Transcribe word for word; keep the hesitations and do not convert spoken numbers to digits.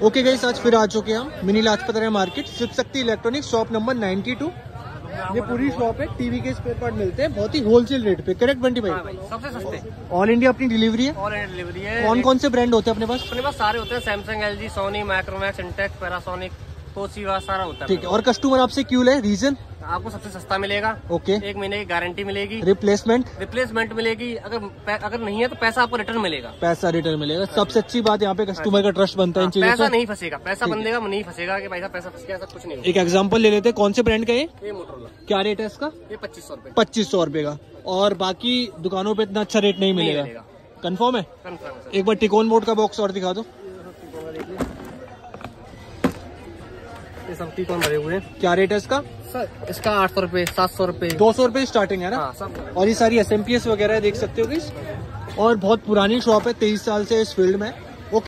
Okay guys, आज फिर आ चुके हैं हम mini Lajpat Rai market, Shiv Shakti electronics, shop number बानवे। ये पूरी शॉप है, टीवी के स्पेयर पार्ट मिलते हैं बहुत ही होलसेल रेट पे। करेक्ट बंटी भाई? हाँ भाई, सबसे सस्ते। ऑल इंडिया अपनी डिलीवरी है? ऑल इंडिया डिलीवरी है। कौन कौन से ब्रांड होते हैं अपने पास? अपने पास सारे होते हैं, Samsung, LG, Sony, Micromax, Intex, Panasonic, Toshiba, सारा होता है। ठीक है। और कस्टमर आपसे क्यों ले? रीजन? आपको सबसे सस्ता मिलेगा। ओके। एक महीने की गारंटी मिलेगी। रिप्लेसमेंट? रिप्लेसमेंट मिलेगी। अगर अगर नहीं है तो पैसा आपको रिटर्न मिलेगा। पैसा रिटर्न मिलेगा। सबसे अच्छी बात यहाँ पे कस्टमर का ट्रस्ट बनता है इन चीजों पैसा से। नहीं फंसेगा, पैसा बंदेगा नहीं फंसेगा कि भाई पैसा फंस गया, ऐसा कुछ नहीं। एक एग्जांपल ले लेते हैं, कौन से ब्रांड का ये? ये मोटरोला। क्या रेट है इसका? ये पच्चीस सौ रूपये। पच्चीस सौ रूपये का। और बाकी दुकानों पे इतना अच्छा रेट नहीं मिलेगा। कंफर्म है? कंफर्म है। एक बार टिकोन बोर्ड का बॉक्स और दिखा दो। ये सब टिकोन भरे हुए हैं। क्या रेट है इसका? सर इसका आठ सौ रूपये, सात सौ रूपये, दो सौ रूपये स्टार्टिंग है ना? हाँ, सब। और ये सारी एस एम पी एस वगैरह देख सकते हो गाइस। और बहुत पुरानी शॉप है, तेईस साल से इस फील्ड में।